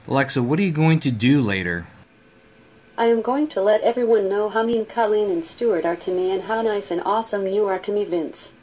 Alexa, what are you going to do later? I am going to let everyone know how mean Colleen and Stuart are to me and how nice and awesome you are to me, Vince.